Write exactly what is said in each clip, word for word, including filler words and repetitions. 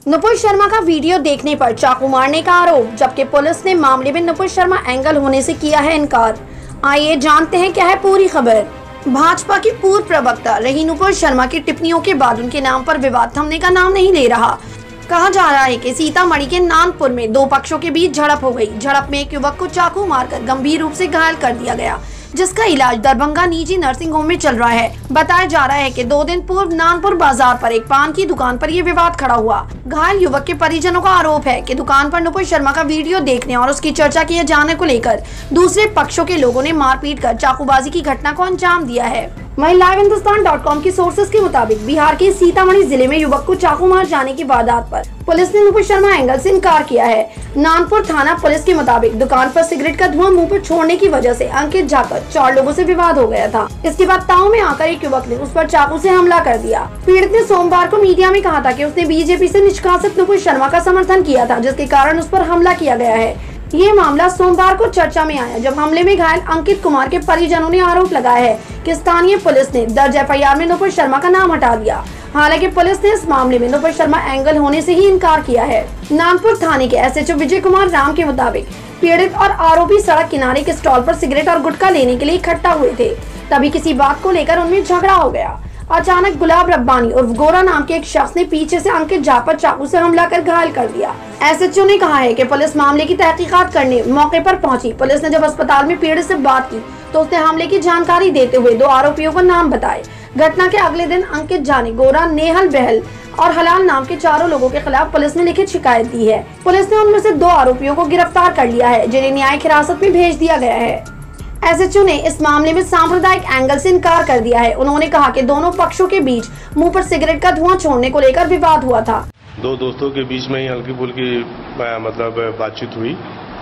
नुपुर शर्मा का वीडियो देखने पर चाकू मारने का आरोप, जबकि पुलिस ने मामले में नुपुर शर्मा एंगल होने से किया है इनकार। आइए जानते हैं क्या है पूरी खबर। भाजपा की पूर्व प्रवक्ता रही नुपुर शर्मा की टिप्पणियों के बाद उनके नाम पर विवाद थमने का नाम नहीं ले रहा। कहा जा रहा है कि सीतामढ़ी के नानपुर में दो पक्षों के बीच झड़प हो गई। झड़प में एक युवक को चाकू मारकर गंभीर रूप से घायल कर दिया गया, जिसका इलाज दरभंगा निजी नर्सिंग होम में चल रहा है। बताया जा रहा है कि दो दिन पूर्व नानपुर बाजार पर एक पान की दुकान पर ये विवाद खड़ा हुआ। घायल युवक के परिजनों का आरोप है कि दुकान पर नुपुर शर्मा का वीडियो देखने और उसकी चर्चा किए जाने को लेकर दूसरे पक्षों के लोगों ने मारपीट कर चाकूबाजी की घटना को अंजाम दिया है। वहीं लाइव हिंदुस्तान डॉट कॉम की सोर्सेज के मुताबिक बिहार के सीतामढ़ी जिले में युवक को चाकू मार जाने की वारदात पर पुलिस ने नुपुर शर्मा एंगल से इनकार किया है। नानपुर थाना पुलिस के मुताबिक दुकान पर सिगरेट का धुआं मुंह पर छोड़ने की वजह से अंकित जाकर चार लोगों से विवाद हो गया था। इसके बाद ताव में आकर एक युवक ने उस पर चाकू से हमला कर दिया। पीड़ित ने सोमवार को मीडिया में कहा था कि उसने बीजेपी से निष्कासित नुपुर शर्मा का समर्थन किया था, जिसके कारण उस पर हमला किया गया है। ये मामला सोमवार को चर्चा में आया, जब हमले में घायल अंकित कुमार के परिजनों ने आरोप लगाया है कि स्थानीय पुलिस ने दर्ज एफ आई आर में नुपुर शर्मा का नाम हटा दिया। हालांकि पुलिस ने इस मामले में नुपुर शर्मा एंगल होने से ही इनकार किया है। नानपुर थाने के S H O Vijay Kumar Ram के मुताबिक पीड़ित और आरोपी सड़क किनारे के स्टॉल पर सिगरेट और गुटखा लेने के लिए इकट्ठा हुए थे। तभी किसी बात को लेकर उनमें झगड़ा हो गया। अचानक गुलाब रब्बानी और गोरा नाम के एक शख्स ने पीछे से अंकित जा पर चाकू से हमला कर घायल कर दिया। एस एच ओ ने कहा है कि पुलिस मामले की तहकीकात करने मौके पर पहुंची। पुलिस ने जब अस्पताल में पीड़ित से बात की तो उसने हमले की जानकारी देते हुए दो आरोपियों को नाम बताए। घटना के अगले दिन अंकित जाने, गोरा, नेहल, बहल और हलाल नाम के चारों लोगों के खिलाफ पुलिस ने लिखित शिकायत दी है। पुलिस ने उनमें से दो आरोपियों को गिरफ्तार कर लिया है, जिन्हें न्यायिक हिरासत में भेज दिया गया है। एस एच ओ ने इस मामले में सांप्रदायिक एंगल से इनकार कर दिया है। उन्होंने कहा कि दोनों पक्षों के बीच मुंह पर सिगरेट का धुआं छोड़ने को लेकर विवाद हुआ था। दो दोस्तों के बीच में ही हल्की फुल्की मतलब बातचीत हुई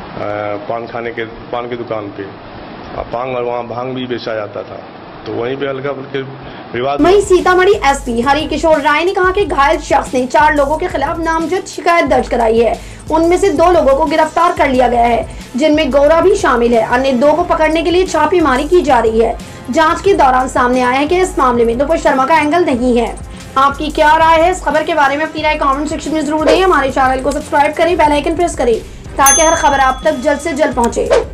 पान खाने के पान की दुकान पे। पान और वहाँ भांग भी बेचा जाता था, तो वहीं पे हल्का फुल्के विवाद। वहीं सीतामढ़ी एस पी हरि किशोर राय ने कहा कि घायल शख्स ने चार लोगों के खिलाफ नामजद शिकायत दर्ज कराई है। उनमें से दो लोगों को गिरफ्तार कर लिया गया है, जिनमें गौरा भी शामिल है। अन्य दो को पकड़ने के लिए छापेमारी की जा रही है। जांच के दौरान सामने आया है कि इस मामले में नुपुर शर्मा का एंगल नहीं है। आपकी क्या राय है इस खबर के बारे में? अपनी राय कमेंट सेक्शन में जरूर दें। हमारे चैनल को सब्सक्राइब करें, बेल आइकन प्रेस करें ताकि हर खबर आप तक जल्द से जल्द पहुंचे।